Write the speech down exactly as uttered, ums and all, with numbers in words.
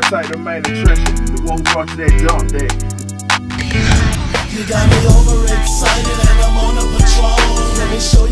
sight of main attraction, the one who brought you that dump that. You got me overexcited and I'm on a patrol. Let me show